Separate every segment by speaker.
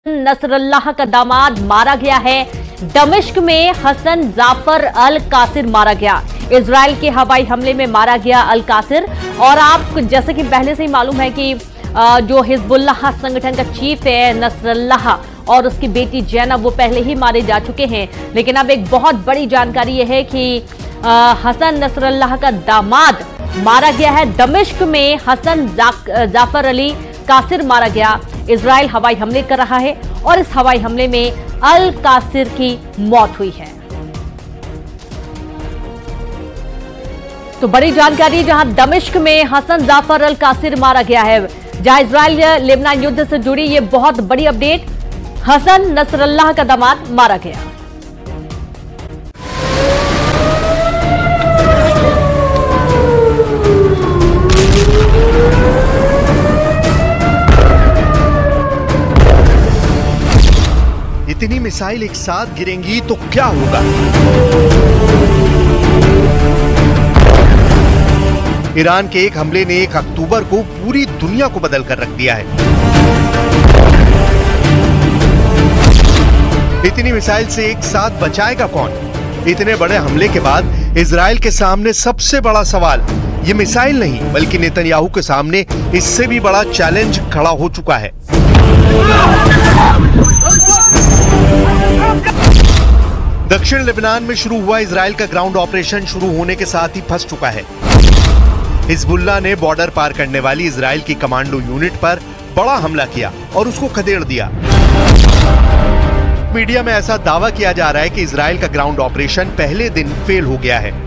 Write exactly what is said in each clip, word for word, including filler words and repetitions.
Speaker 1: Nasrallah का दामाद मारा गया है। दमिश्क में हसन जाफर अल कासिर मारा गया। इजराइल के हवाई हमले में मारा गया अल कासिर। और आप जैसे कि पहले से ही मालूम है कि जो हिजबुल्लाह संगठन का चीफ है नसरल्लाह और उसकी बेटी जैनब वो पहले ही मारे जा चुके हैं। लेकिन अब एक बहुत बड़ी जानकारी यह है कि हसन नसरल्लाह का दामाद मारा गया है। दमिश्क में हसन जाफर अली कासिर मारा गया। इजराइल हवाई हमले कर रहा है और इस हवाई हमले में अल कासिर की मौत हुई है। तो बड़ी जानकारी, जहां दमिश्क में हसन जाफर अल कासिर मारा गया है, जहां इजराइल लेबनान युद्ध से जुड़ी ये बहुत बड़ी अपडेट। हसन नसरल्लाह का दामाद मारा गया।
Speaker 2: इतनी मिसाइल एक साथ गिरेंगी तो क्या होगा? ईरान के एक हमले ने एक अक्टूबर को पूरी दुनिया को बदल कर रख दिया है। इतनी मिसाइल से एक साथ बचाएगा कौन? इतने बड़े हमले के बाद इजराइल के सामने सबसे बड़ा सवाल ये मिसाइल नहीं बल्कि नेतन्याहू के सामने इससे भी बड़ा चैलेंज खड़ा हो चुका है। दक्षिण लेबनान में शुरू हुआ इजराइल का ग्राउंड ऑपरेशन शुरू होने के साथ ही फंस चुका है। हिजबुल्लाह ने बॉर्डर पार करने वाली इजराइल की कमांडो यूनिट पर बड़ा हमला किया और उसको खदेड़ दिया। मीडिया में ऐसा दावा किया जा रहा है कि इजराइल का ग्राउंड ऑपरेशन पहले दिन फेल हो गया है।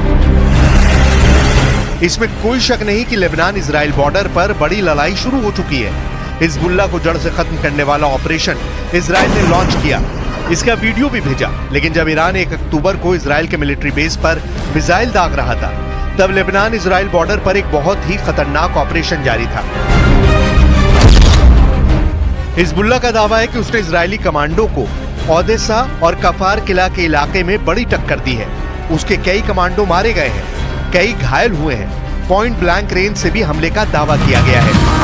Speaker 2: इसमें कोई शक नहीं कि लेबनान इजराइल बॉर्डर पर बड़ी लड़ाई शुरू हो चुकी है। हिजबुल्लाह को जड़ से खत्म करने वाला ऑपरेशन इजराइल ने लॉन्च किया। इसका वीडियो भी भेजा। लेकिन जब ईरान एक अक्टूबर को इजराइल के मिलिट्री बेस पर मिसाइल दाग रहा था, तब लेबनान इजराइल बॉर्डर पर एक बहुत ही खतरनाक ऑपरेशन जारी था। हिजबुल्लाह का दावा है कि उसने इजरायली कमांडो को ओदेसा और कफार किला के इलाके में बड़ी टक्कर दी है। उसके कई कमांडो मारे गए हैं, कई घायल हुए हैं। पॉइंट ब्लैंक रेंज से भी हमले का दावा किया गया है।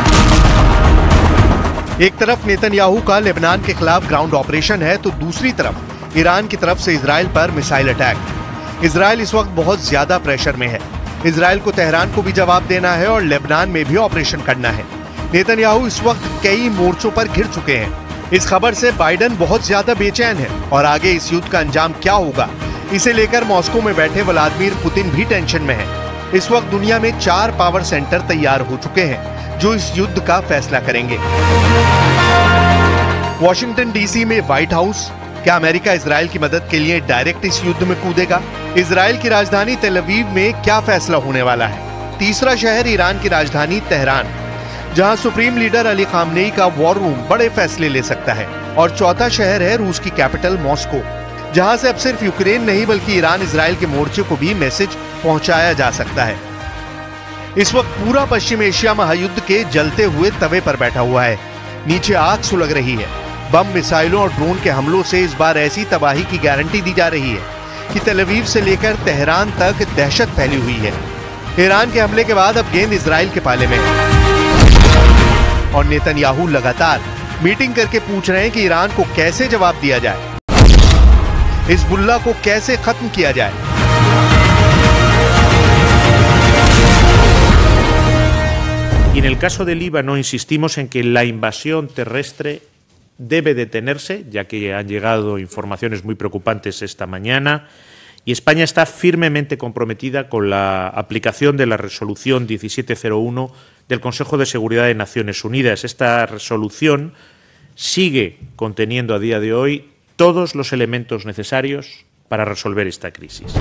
Speaker 2: एक तरफ नेतन्याहू का लेबनान के खिलाफ ग्राउंड ऑपरेशन है तो दूसरी तरफ ईरान की तरफ से इजराइल पर मिसाइल अटैक। इजराइल इस वक्त बहुत ज्यादा प्रेशर में है। इजराइल को तेहरान को भी जवाब देना है और लेबनान में भी ऑपरेशन करना है। नेतन्याहू इस वक्त कई मोर्चों पर घिर चुके हैं। इस खबर से बाइडेन बहुत ज्यादा बेचैन है और आगे इस युद्ध का अंजाम क्या होगा, इसे लेकर मॉस्को में बैठे व्लादिमीर पुतिन भी टेंशन में है। इस वक्त दुनिया में चार पावर सेंटर तैयार हो चुके हैं जो इस युद्ध का फैसला करेंगे। वॉशिंगटन डीसी में व्हाइट हाउस, क्या अमेरिका इजराइल की मदद के लिए डायरेक्ट इस युद्ध में कूदेगा? इजराइल की राजधानी तेल अवीव में क्या फैसला होने वाला है? तीसरा शहर ईरान की राजधानी तेहरान, जहां सुप्रीम लीडर अली खामनेई का वॉर रूम बड़े फैसले ले सकता है। और चौथा शहर है रूस की कैपिटल मॉस्को, जहां से अब सिर्फ यूक्रेन नहीं बल्कि ईरान इजराइल के मोर्चे को भी मैसेज पहुंचाया जा सकता है। इस वक्त पूरा पश्चिम एशिया महायुद्ध के जलते हुए तवे पर बैठा हुआ है। नीचे आग सुलग रही है। बम, मिसाइलों और ड्रोन के हमलों से इस बार ऐसी तबाही की गारंटी दी जा रही है कि तेल अवीव से लेकर तेहरान तक दहशत फैली हुई है। ईरान के हमले के बाद अब गेंद इजराइल के पाले में है और नेतन्याहू लगातार मीटिंग करके पूछ रहे हैं कि ईरान को कैसे जवाब दिया जाए, हिजबुल्लाह को कैसे खत्म किया जाए।
Speaker 3: Y en el caso del Líbano insistimos en que la invasión terrestre debe detenerse, ya que han llegado informaciones muy preocupantes esta mañana, y España está firmemente comprometida con la aplicación de la resolución diecisiete cero uno del Consejo de Seguridad de Naciones Unidas. Esta resolución sigue conteniendo a día de hoy todos los elementos necesarios para resolver esta crisis.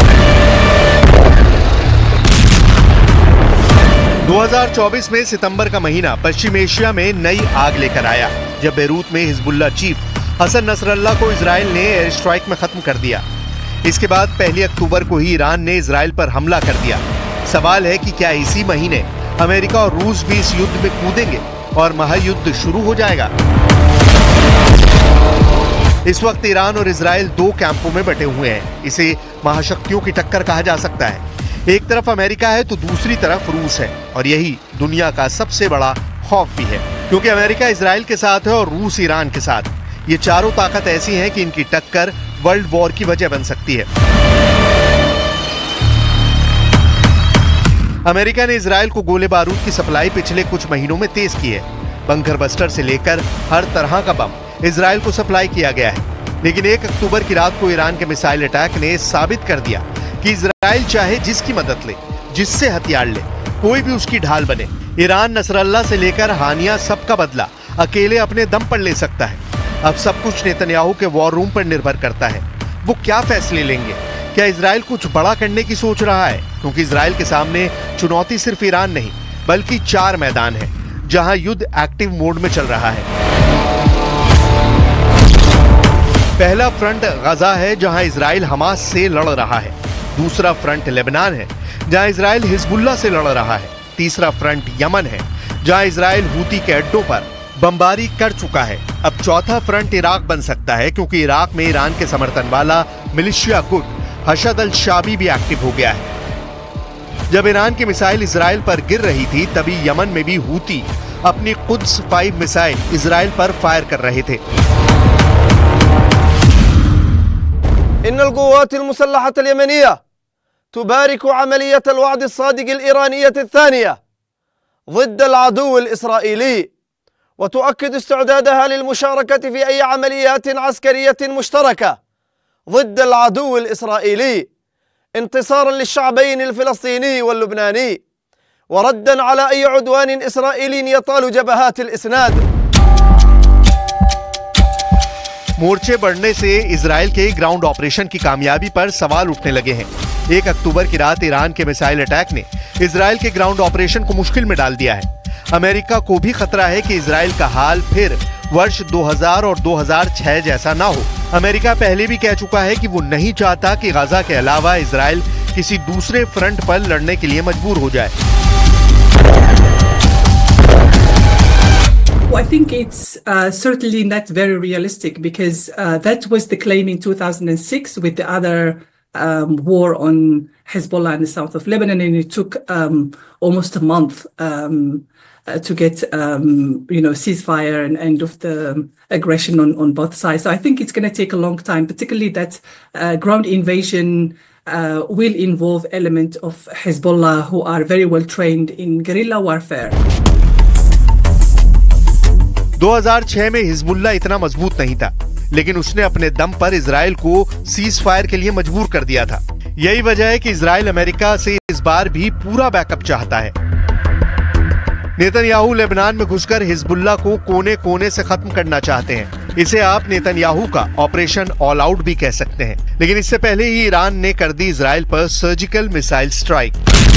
Speaker 2: दो हज़ार चौबीस में सितंबर का महीना पश्चिम Asia में नई आग लेकर आया, जब बेरूत में हिजबुल्लाह चीफ हसन नसरल्लाह को इजराइल ने एयर स्ट्राइक में खत्म कर दिया। इसके बाद पहली अक्टूबर को ही ईरान ने इजराइल पर हमला कर दिया। सवाल है कि क्या इसी महीने अमेरिका और रूस भी इस युद्ध में कूदेंगे और महायुद्ध शुरू हो जाएगा? इस वक्त ईरान और इजराइल दो कैंपों में बटे हुए हैं। इसे महाशक्तियों की टक्कर कहा जा सकता है। एक तरफ अमेरिका है तो दूसरी तरफ रूस है और यही दुनिया का सबसे बड़ा खौफ भी है। क्योंकि अमेरिका इजराइल के साथ है और रूस ईरान के साथ। ये चारों ताकत ऐसी हैं कि इनकी टक्कर वर्ल्ड वॉर की वजह बन सकती है। अमेरिका ने इजराइल को गोले बारूद की सप्लाई पिछले कुछ महीनों में तेज की है। बंकर बस्टर से लेकर हर तरह का बम इजराइल को सप्लाई किया गया है। लेकिन एक अक्टूबर की रात को ईरान के मिसाइल अटैक ने साबित कर दिया कि इजराइल चाहे जिसकी मदद ले, जिससे हथियार ले, कोई भी उसकी ढाल बने, ईरान नसरल्ला से लेकर हानिया सबका बदला अकेले अपने दम पर ले सकता है। अब सब कुछ नेतन्याहू के वॉर रूम पर निर्भर करता है। वो क्या फैसले लेंगे? क्या इजराइल कुछ बड़ा करने की सोच रहा है? क्योंकि इजराइल के सामने चुनौती सिर्फ ईरान नहीं बल्कि चार मैदान है जहां युद्ध एक्टिव मोड में चल रहा है। पहला फ्रंट गजा है जहां इजराइल हमास से लड़ रहा है। दूसरा फ्रंट लेबनान है जहां इजराइल हिजबुल्लाह से लड़ रहा है। तीसरा फ्रंट यमन है जहां इजराइल हूती के अड्डों पर बमबारी कर चुका है। अब चौथा फ्रंट इराक बन सकता है क्योंकि इराक में ईरान के समर्थन वाला मिलिशिया गुट हशद अल शाबी भी एक्टिव हो गया है। जब ईरान की मिसाइल इजराइल पर गिर रही थी तभी यमन में भी हूती अपनी कुद्स फाइव मिसाइल इजराइल पर फायर कर रहे थे।
Speaker 4: इन्नल क़ुव्वात अल-मुसल्लहत अल-यमनिया तुबारिकु अमलियत अल-वअद अस-सादिक़ अल-ईरानिय्यत अथ-थानिया ज़िद्द अल-अदू अल-इसराईली व तुअक्किद इस्तिअदादहा लिल-मुशारकत फ़ी अय्य अमलियात अस्करिय्यत मुश्तरका ज़िद्द अल-अदू अल-इसराईली इंतिसारन लिश-शअबैन अल-फ़लस्तीनी वल-लुबनानी व रद्दन अला अय्य उद्वान इसराईली यतालु जबहात अल-इस्नाद।
Speaker 2: मोर्चे बढ़ने से इजराइल के ग्राउंड ऑपरेशन की कामयाबी पर सवाल उठने लगे हैं। एक अक्टूबर की रात ईरान के मिसाइल अटैक ने इजराइल के ग्राउंड ऑपरेशन को मुश्किल में डाल दिया है। अमेरिका को भी खतरा है कि इजराइल का हाल फिर वर्ष दो हज़ार और दो हज़ार छह जैसा ना हो। अमेरिका पहले भी कह चुका है कि वो नहीं चाहता कि गाजा के अलावा इजराइल किसी दूसरे फ्रंट पर लड़ने के लिए मजबूर हो जाए।
Speaker 5: I think it's uh, certainly not very realistic because uh, that was the claim in two thousand six with the other um, war on Hezbollah in the south of Lebanon, and it took um, almost a month um, uh, to get um, you know ceasefire and end of the aggression on, on both sides. So I think it's going to take a long time, particularly that uh, ground invasion uh, will involve element of Hezbollah who are very well trained in guerrilla warfare.
Speaker 2: दो हज़ार छह में Hezbollah इतना मजबूत नहीं था, लेकिन उसने अपने दम पर इजराइल को सीज फायर के लिए मजबूर कर दिया था। यही वजह है कि इजराइल अमेरिका से इस बार भी पूरा बैकअप चाहता है। नेतन्याहू लेबनान में घुसकर हिजबुल्ला को कोने कोने से खत्म करना चाहते हैं। इसे आप नेतन्याहू का ऑपरेशन ऑल आउट भी कह सकते हैं। लेकिन इससे पहले ही ईरान ने कर दी इजराइल पर सर्जिकल मिसाइल स्ट्राइक।